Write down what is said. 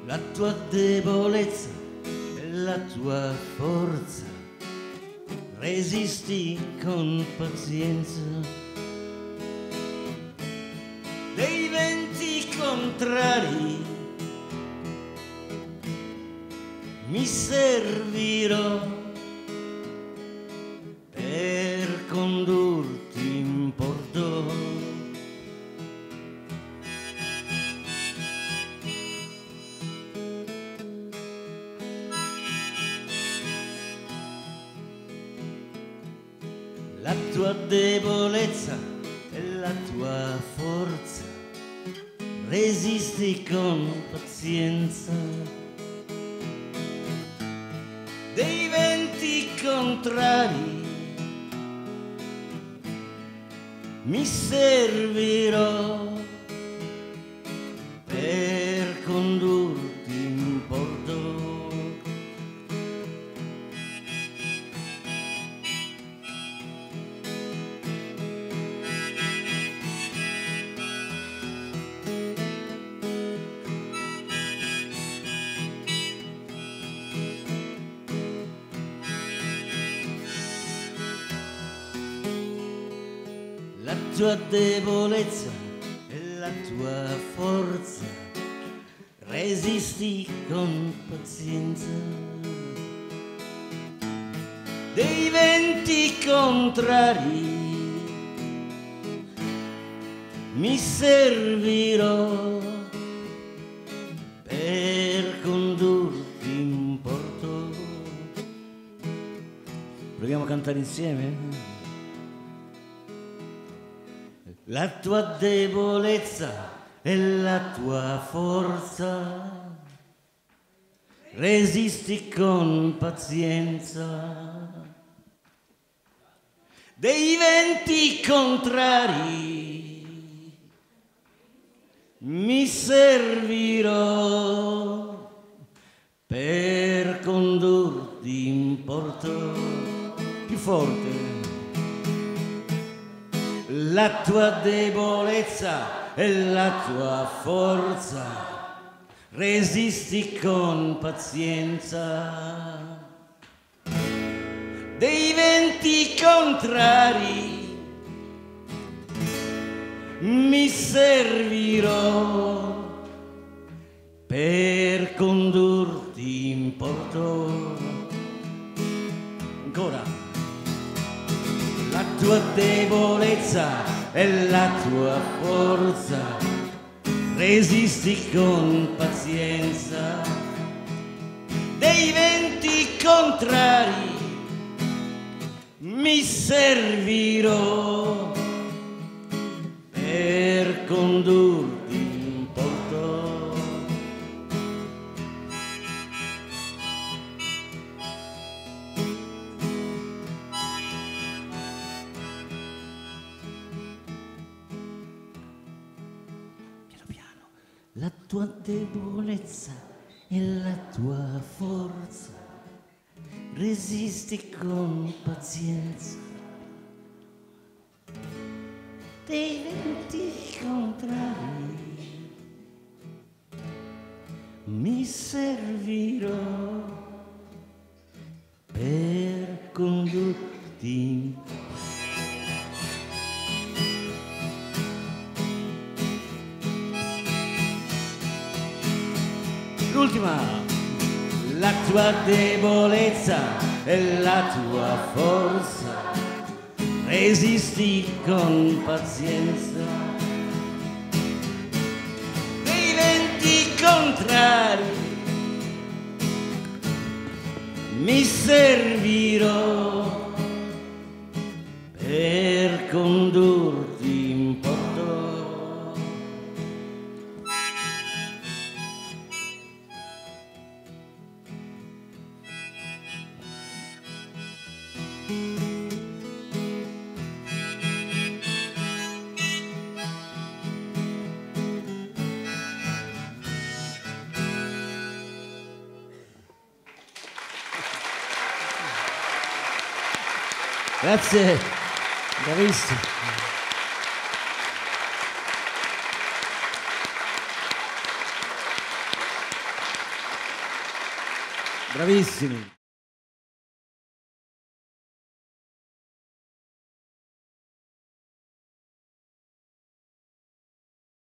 la tua debolezza e la tua forza, resisti con pazienza. Dei venti contrari mi servirò per condurti in porto. La tua debolezza e la tua forza, resisti con pazienza. Dei venti contrari mi servirò per condurti in porto. La tua debolezza e la tua forza, resisti con pazienza. Dei venti contrari mi servirò per condurti in porto. Proviamo a cantare insieme? La tua debolezza e la tua forza, resisti con pazienza. Dei venti contrari mi servirò per condurti in porto. Più forte. La tua debolezza e la tua forza, resisti con pazienza. Dei venti contrari mi servirò per condurti in porto. Ancora. La tua debolezza e la tua forza, resisti con pazienza. Dei venti contrari mi servirò per condurti in porto. La tua debolezza e la tua forza, resisti con pazienza. Dei venti contrari mi servirò per condurti in porto. L'ultima. La tua debolezza e la tua forza, resisti con pazienza. Dei venti contrari mi servirò per condurti in porto. Grazie, bravissimo. Bravissimi.